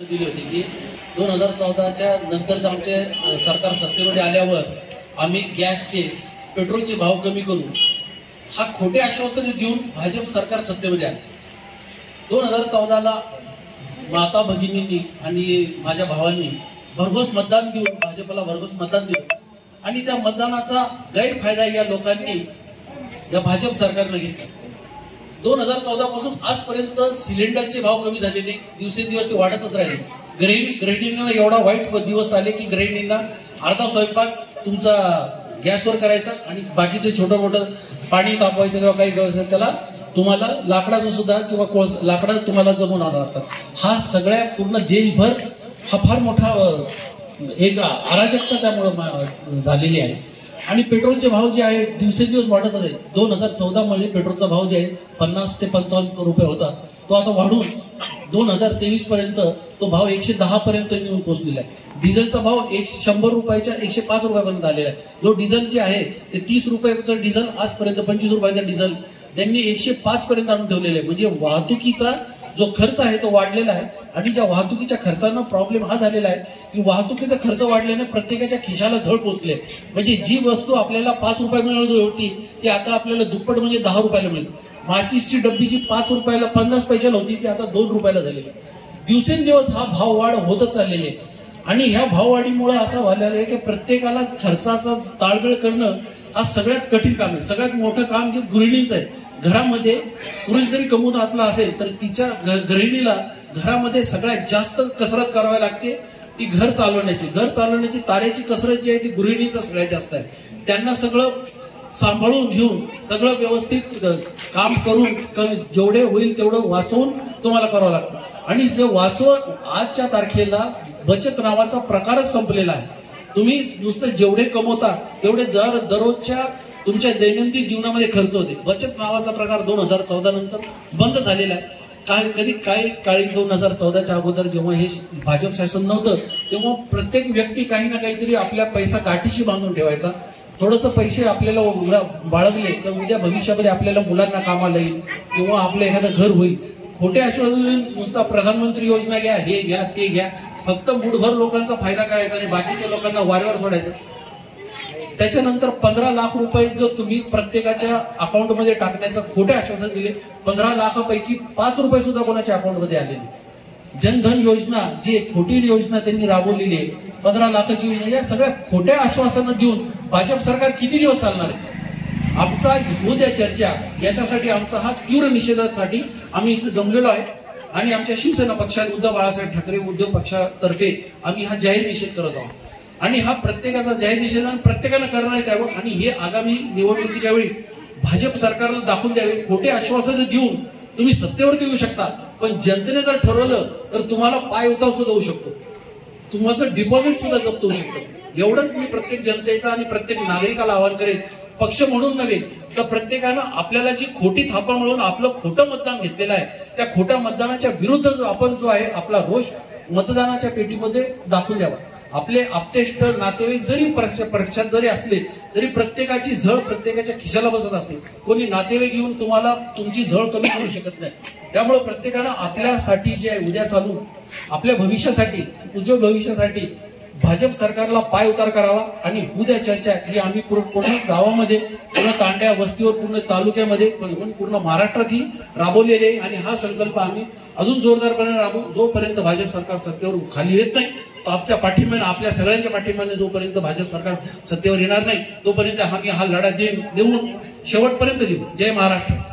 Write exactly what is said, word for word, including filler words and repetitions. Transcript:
दिली होती की दोन हजार चौदाच्या नंतर आमचे सरकार सत्तेमध्ये आल्यावर आम्ही गॅसचे पेट्रोलचे भाव कमी करू हा खोटे आश्वासन देऊन भाजप सरकार सत्तेमध्ये आले। दोन हजार चौदाला माता भगिनींनी आणि माझ्या भावांनी भरघोस मतदान देऊन भाजपला भरघोस मतदान दिलं आणि त्या मतदानाचा गैरफायदा या लोकांनी या भाजप सरकारने घेतला। दोन हजार चौदा पासून आजपर्यंत सिलेंडरचे भाव कमी झाले नाही, दिवसेंदिवस ते वाढतच राहिले। गृहिणी गृहिणींना एवढा वाईट दिवस आले की गृहिणींना अर्धा स्वयंपाक तुमचा गॅसवर करायचा आणि बाकीचे छोटं मोठं पाणी तापवायचं किंवा काही करायचं त्याला तुम्हाला लाकडाचं सुद्धा किंवा कोळसा लाकडा तुम्हाला जमून आणणार लागतात। हा सगळ्या पूर्ण देशभर हा फार मोठा एक अराजकता त्यामुळे झालेली आहे आणि पेट्रोलचे भाव जे आहे दिवसेंदिवस वाढत आहे। दोन हजार चौदा मध्ये पेट्रोलचा भाव जे आहे पन्नास ते पंचावन्न रुपये होता, तो आता वाढून दोन हजार तेवीस पर्यंत तो भाव एकशे दहा पर्यंत येऊन पोहोचलेला आहे। डिझेलचा भाव एक शंभर रुपयाच्या एकशे पाच रुपयापर्यंत आलेला आहे। जो डिझेल जे आहे ते तीस रुपयाचं डिझेल आजपर्यंत पंचवीस रुपयाचा डिझेल त्यांनी एकशे पाच पर्यंत आणून ठेवलेलं आहे। म्हणजे वाहतुकीचा जो खर्च आहे तो वाढलेला आहे आणि त्या वाहतुकीच्या खर्चांना प्रॉब्लेम हा झालेला आहे की वाहतुकीचा खर्च वाढल्याने प्रत्येकाच्या खिशाला झळ पोचले। म्हणजे जी वस्तू आपल्याला पाच रुपये मिळत होती ती आता आपल्याला दुप्पट म्हणजे दहा रुपयाला मिळते। माचीसची डब्बी जी पाच रुपयाला पन्नास पैशाला होती ती आता दोन रुपयाला झालेली आहे। दिवसेंदिवस हा भाव वाढ होतच चाललेली आहे आणि ह्या भाववाढीमुळे असं व्हायला आहे की प्रत्येकाला खर्चाचा ताळमेळ करणं हा सगळ्यात कठीण काम आहे। सगळ्यात मोठं काम जे गृहिणींचं आहे। घरामध्ये पुरुष जरी कमवून आतला असेल तर तिच्या गृहिणीला घरामध्ये सगळ्यात जास्त कसरत करावी लागते ती घर चालवण्याची घर चालवण्याची तारेची कसरत जी आहे ती गृहिणीचं सगळ्यात जास्त आहे। त्यांना सगळं सांभाळून घेऊन सगळं व्यवस्थित काम करून जेवढे होईल तेवढं वाचवून तुम्हाला करावं लागतं आणि जे वाचवून आजच्या तारखेला बचत नावाचा प्रकारच संपलेला आहे। तुम्ही नुसतं जेवढे कमवता तेवढे दर दररोजच्या तुमच्या दैनंदिन जीवनामध्ये खर्च होते। बचत नावाचा प्रकार दोन हजार चौदा नंतर बंद झालेला आहे। काय कधी काही काळी दोन हजार चौदाच्या अगोदर जेव्हा हे भाजप शासन नव्हतं तेव्हा प्रत्येक व्यक्ती काही ना काहीतरी आपल्या पैसा गाठीशी बांधून ठेवायचा। थोडंसं पैसे आपल्याला बाळगले तर उद्या भविष्यामध्ये आपल्याला मुलांना कामाला येईल किंवा आपलं एखादं घर होईल। खोटे आश्वासन नुसता प्रधानमंत्री योजना घ्या, हे घ्या, ते घ्या, फक्त मुठभर लोकांचा फायदा करायचा आणि बाकीच्या लोकांना वारेवर सोडायचं। त्याच्यानंतर पंधरा लाख रुपये जर तुम्ही प्रत्येकाच्या अकाउंटमध्ये टाकण्याचं खोटे आश्वासन दिले, पंधरा लाखापैकी पाच रुपये सुद्धा कोणाच्या अकाउंटमध्ये आलेले। जनधन योजना जी खोटी योजना त्यांनी राबवलेली आहे, पंधरा लाखाची योजना, या सगळ्या खोट्या आश्वासनं देऊन भाजप सरकार किती दिवस चालणार आहे? आमचा उद्या चर्चा याच्यासाठी आमचा हा तीव्र निषेधासाठी आम्ही इथे जमलेलो आहे आणि आमच्या शिवसेना पक्षात उद्धव बाळासाहेब ठाकरे उद्योग पक्षातर्फे आम्ही हा जाहीर निषेध करत आहोत आणि हा प्रत्येकाचा जाहीर निषेध प्रत्येकानं करण्यात यावं आणि हे आगामी निवडणुकीच्या वेळेस भाजप सरकारला दाखवून द्यावे। खोटे आश्वासनं देऊन तुम्ही सत्तेवरती येऊ शकता पण जनतेने जर ठरवलं तर तुम्हाला पाय उतार सुद्धा होऊ शकतो, तुमचं डिपॉझिट सुद्धा जप्त होऊ शकतं। एवढंच मी प्रत्येक जनतेचा आणि प्रत्येक नागरिकाला आवाहन करेन, पक्ष म्हणून नव्हे तर प्रत्येकानं आपल्याला जी खोटी थापा म्हणून आपलं खोटं मतदान घेतलेलं आहे त्या खोट्या मतदानाच्या विरुद्ध जो आपण जो आहे आपला रोष मतदानाच्या पेटीमध्ये दाखवून द्यावा। आपले आप्तेष्ट नातेवाईक जरी पक्षात जरी असले तरी प्रत्येकाची झळ प्रत्येकाच्या खिशाला बसत असते। कोणी नातेवाईक येऊन तुम्हाला तुमची झळ कमी करू शकत नाही। त्यामुळे प्रत्येकानं आपल्यासाठी जे आहे उद्या चालू आपल्या भविष्यासाठी उज्ज्वल भविष्यासाठी भाजप सरकारला पाय उतार करावा आणि उद्या चर्चा ही आम्ही पूर्ण गावामध्ये पूर्ण तांड्या वस्तीवर पूर्ण तालुक्यामध्ये पूर्ण महाराष्ट्रात ही राबवलेली आहे आणि हा संकल्प आम्ही अजून जोरदारपणे राबवू। जोपर्यंत भाजप सरकार सत्तेवर खाली येत नाही तो आपल्या पाठिंब्याने आपल्या सगळ्यांच्या पाठिंब्याने जोपर्यंत भाजप सरकार सत्तेवर येणार नाही तोपर्यंत आम्ही हा लढा देऊन शेवटपर्यंत देऊ। जय महाराष्ट्र।